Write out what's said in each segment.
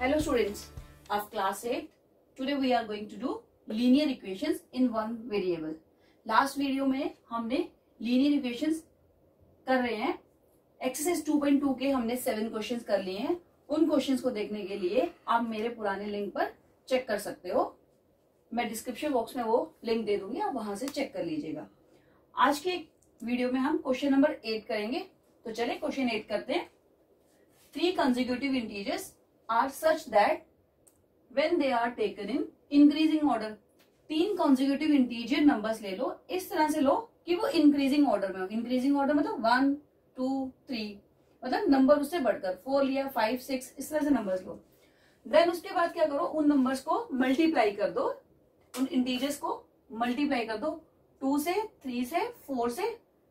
Hello students of class 8. Today we are going to do linear equations in one variable. Last video में हमने linear equations कर रहे हैं. Exercise 2.2 के हमने 7 क्वेश्चंस कर लिए हैं. उन क्वेश्चंस को देखने के लिए आप मेरे पुराने लिंक पर चेक कर सकते हो. मैं डिस्क्रिप्शन बॉक्स में वो लिंक दे दूंगी, आप वहां से चेक कर लीजिएगा. आज के वीडियो में हम क्वेश्चन नंबर 8 करेंगे. तो चले क्वेश्चन 8 करते हैं. 3 consecutive integers are such that when they are taken in increasing order. 3 consecutive integer numbers ले लो, इस तरह से लो कि वो increasing order में हो. increasing order मतलब 1, 2, 3, मतलब नंबर उससे बढ़कर 4 लिया, 5, 6, इस तरह से नंबर्स लो. देन उसके बाद क्या करो, उन नंबर्स को मल्टीप्लाई कर दो, उन इंटीजर्स को मल्टीप्लाई कर दो 2 से, 3 से, 4 से.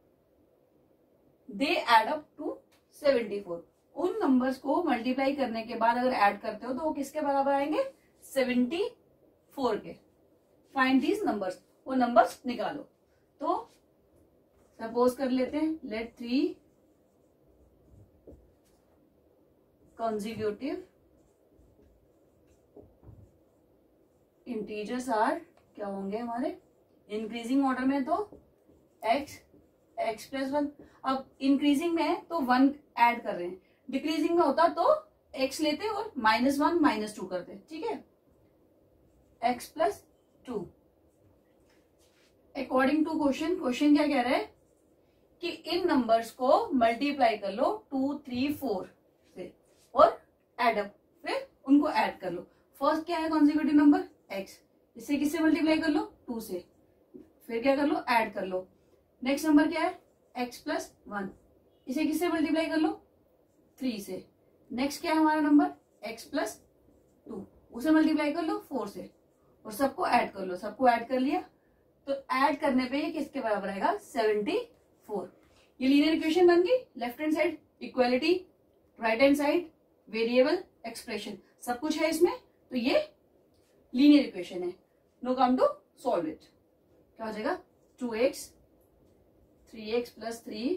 They add up to 74. उन नंबर्स को मल्टीप्लाई करने के बाद अगर ऐड करते हो तो वो किसके बराबर आएंगे, 74 के. फाइंड दीज नंबर्स, वो नंबर्स निकालो. तो सपोज कर लेते हैं, लेट 3 consecutive इंटीजर्स आर, क्या होंगे हमारे इंक्रीजिंग ऑर्डर में तो x प्लस 1. अब इंक्रीजिंग में है तो 1 ऐड कर रहे हैं, डिक्रीजिंग में होता तो x लेते और -1 -2 करते. ठीक है, x plus 2. According to question क्या कह रहा है कि इन नंबर्स को मल्टीप्लाई कर लो 2, 3, 4 से और एड अप, फिर उनको ऐड कर लो. फर्स्ट क्या है कॉन्जिक्यूटिव नंबर x, इसे किससे मल्टीप्लाई कर लो, 2 से, फिर क्या कर लो, ऐड कर लो. नेक्स्ट नंबर क्या है x प्लस 1, इसे किससे मल्टीप्लाई कर लो, 3 से. नेक्स्ट क्या है हमारा नंबर x प्लस 2, उसे मल्टीप्लाई कर लो 4 से और सबको ऐड कर लो. सबको ऐड कर लिया तो ऐड करने पे ये किसके बराबर आएगा, 74. ये लीनियर इक्वेशन बन गई. Left hand side equality, right hand side variable, expression, सब कुछ है इसमें. तो ये लीनियर इक्वेशन है. Now come to solve it. क्या हो जाएगा, 2x 3x plus 3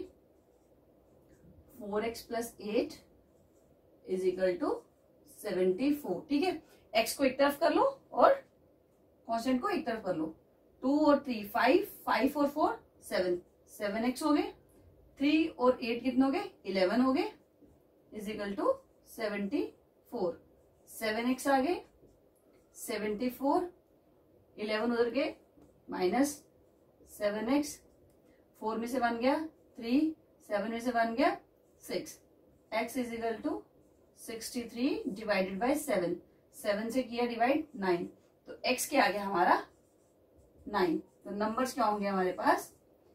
4x plus 8 is equal to 74. ठीक है, x को एक तरफ कर लो और कांस्टेंट को एक तरफ कर लो. 2 और 3 5, 5 और 4 7, 7x हो गए. 3 और 8 कितने हो गए, 11 हो गए, इज इक्वल टू 74. 7x आ गए, 74, 11 उधर गए, माइनस 7x, 4 में से बन गया 3, 7 में से बन गया 6. x is equal to 63 divided by 7. 7 से किया डिवाइड 9, तो x क्या आ गया हमारा 9. तो नंबर्स क्या होंगे हमारे पास,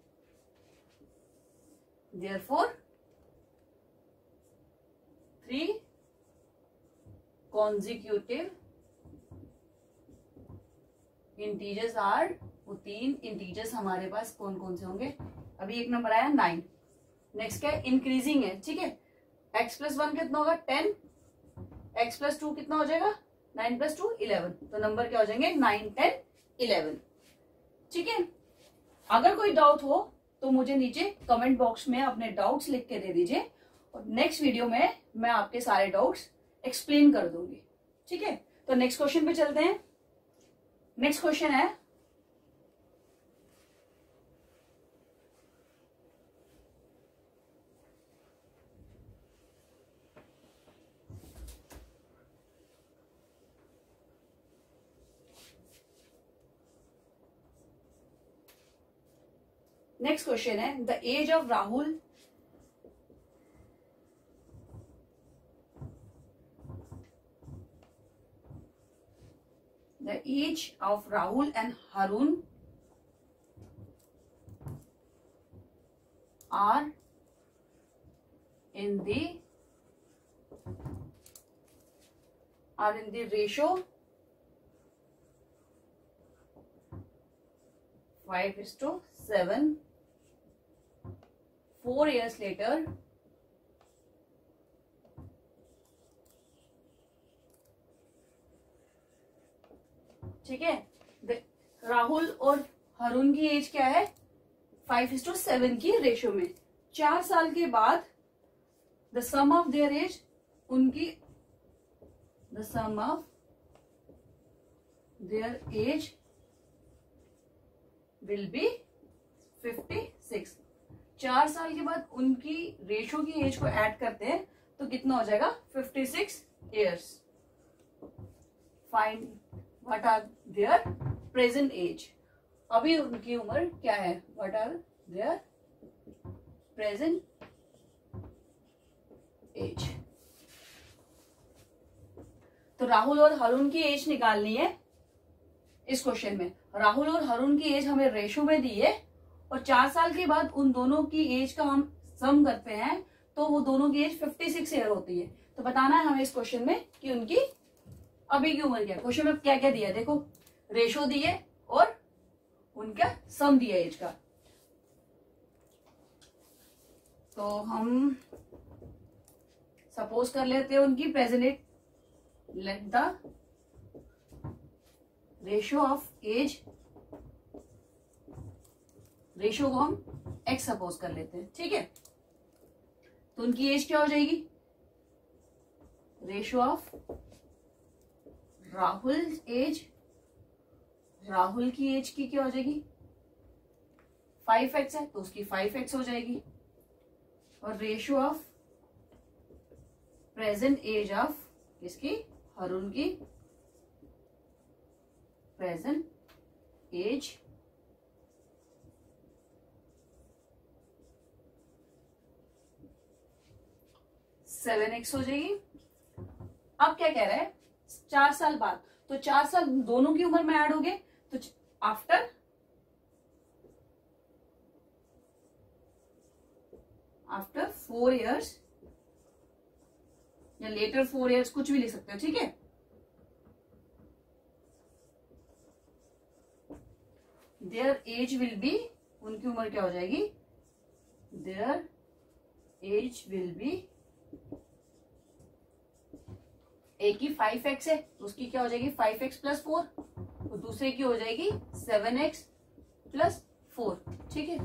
देयरफॉर 3 consecutive इंटीजर्स आर. वो 3 इंटीजर्स हमारे पास कौन कौन से होंगे. अभी एक नंबर आया 9. नेक्स्ट क्या है, इंक्रीजिंग है. ठीक है, x प्लस 1 कितना होगा 10, x प्लस 2 कितना हो जाएगा 9 प्लस 2 11. तो नंबर क्या हो जाएंगे 9, 10, 11. ठीक है, अगर कोई डाउट हो तो मुझे नीचे कमेंट बॉक्स में अपने डाउट्स लिख के दे दीजिए और नेक्स्ट वीडियो में मैं आपके सारे डाउट्स एक्सप्लेन कर दूंगी. ठीक है, तो नेक्स्ट क्वेश्चन पे चलते हैं. नेक्स्ट क्वेश्चन है, the age of Rahul and Harun are in the ratio 5:7. 4 years later, ठीक है, राहुल और हरुण की एज क्या है 5:7 की रेशियो में. 4 साल के बाद the sum of their age, उनकी the sum of their age will be 56। 4 साल के बाद उनकी रेशो की एज को ऐड करते हैं तो कितना हो जाएगा 56 years. Find what are their present age. अभी उनकी उम्र क्या है, what are their present age. तो राहुल और हरुण की एज निकालनी है इस क्वेश्चन में। राहुल और हरुण की एज हमें रेशो में दी है और 4 साल के बाद उन दोनों की एज का हम सम करते हैं तो वो दोनों की एज 56 ईयर होती है। तो बताना है हमें इस क्वेश्चन में कि उनकी अभी की उम्र क्या है। क्वेश्चन में क्या क्या दिया है देखो, रेशो दी है और उनका सम दिया है एज का। तो हम सपोज कर लेते हैं उनकी present age. Let the ratio of age, ratio को हम x सपोज कर लेते हैं, ठीक है। तो उनकी एज क्या हो जाएगी, ratio of Rahul age, Rahul की एज की क्या हो जाएगी 5x है तो उसकी 5x हो जाएगी, और ratio of present age of किसकी, हरुण की प्रेजेंट एज 7x हो जाएगी। अब क्या कह रहा है 4 साल बाद, तो 4 साल दोनों की उम्र में ऐड हो गए तो आफ्टर आफ्टर 4 इयर्स या लेटर 4 इयर्स कुछ भी लिख सकते हो, ठीक है। देयर एज विल बी, उनकी उम्र क्या हो जाएगी, देयर एज विल बी, एक की 5x है तो उसकी क्या हो जाएगी 5x प्लस 4 और दूसरे की हो जाएगी 7x प्लस 4, ठीक है।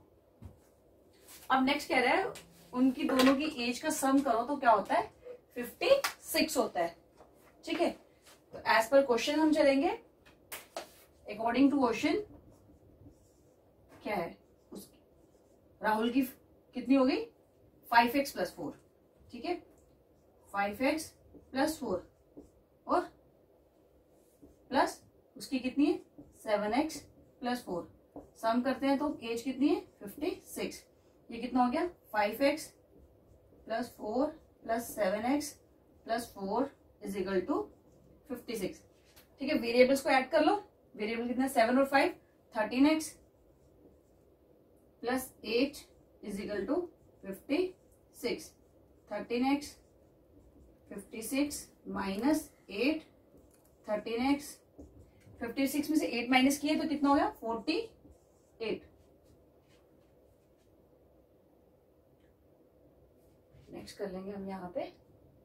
अब नेक्स्ट कह रहा है उनकी दोनों की एज का सम करो तो क्या होता है 56 होता है, ठीक है। तो एज पर क्वेश्चन हम चलेंगे, अकॉर्डिंग टू क्वेश्चन क्या है राहुल की कितनी होगी 5x प्लस 4, ठीक है, 5x प्लस 4 और प्लस उसकी कितनी है 7x प्लस 4, सम करते हैं तो एज कितनी है 56। ये कितना हो गया 5x plus 4 plus 7x plus 4 is equal to 56, ठीक है। वेरिएबल्स को ऐड कर लो, वेरिएबल कितना 7 और 5 13x plus 8 is equal to 56, 13x 56 minus 8, 13x 56 में से 8 माइनस किए तो कितना हो गया 48। नेक्स्ट कर लेंगे हम यहाँ पे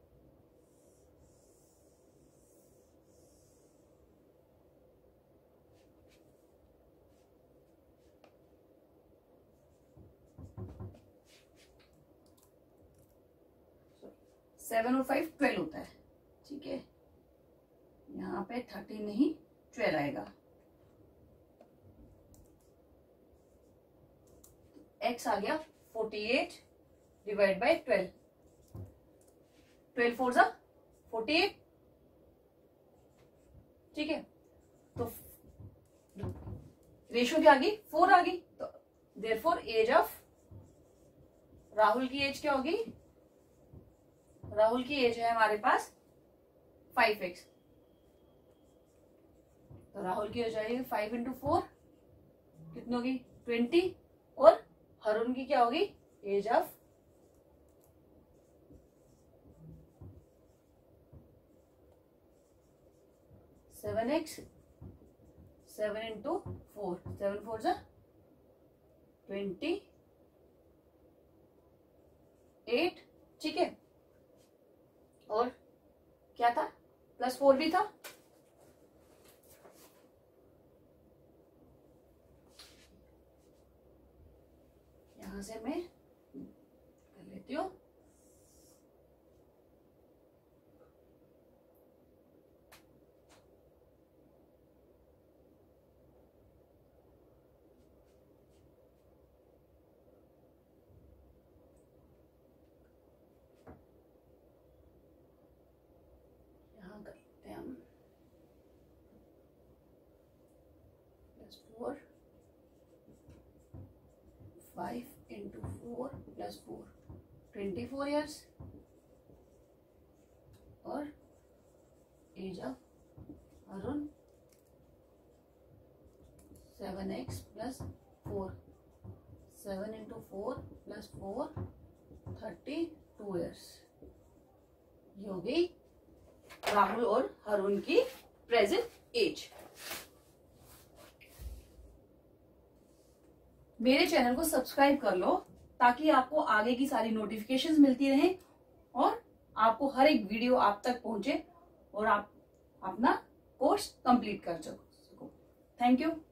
सेवन और 5 12 होता है, ठीक है। यहाँ पे 13 नहीं 12 आएगा। x आ गया 48 डिवाइड बाय 12, 12 4 48, ठीक है। तो रेशो क्या आ गई 4 आ गई, तो देयरफॉर एज ऑफ राहुल की एज क्या होगी, राहुल की एज है हमारे पास 5x, तो राहुल की हो जाएगी 5 इंटू 4 कितनी होगी 20, और हरुण की क्या होगी एज ऑफ 7x, 7 इंटू 4, 7 4 जा 28, ठीक है। और क्या था प्लस 4 भी था, यहां से मैं कर लेती हूँ प्लस 4, 5 into 4 plus 4, 24 years. और age of Arun 7x plus 4, 7 into 4 plus 4, 32 years. ये हो गई राहुल और अरुण की प्रेजेंट एज। मेरे चैनल को सब्सक्राइब कर लो ताकि आपको आगे की सारी नोटिफिकेशंस मिलती रहें और आपको हर एक वीडियो आप तक पहुंचे और आप अपना कोर्स कंप्लीट कर सको। Thank you.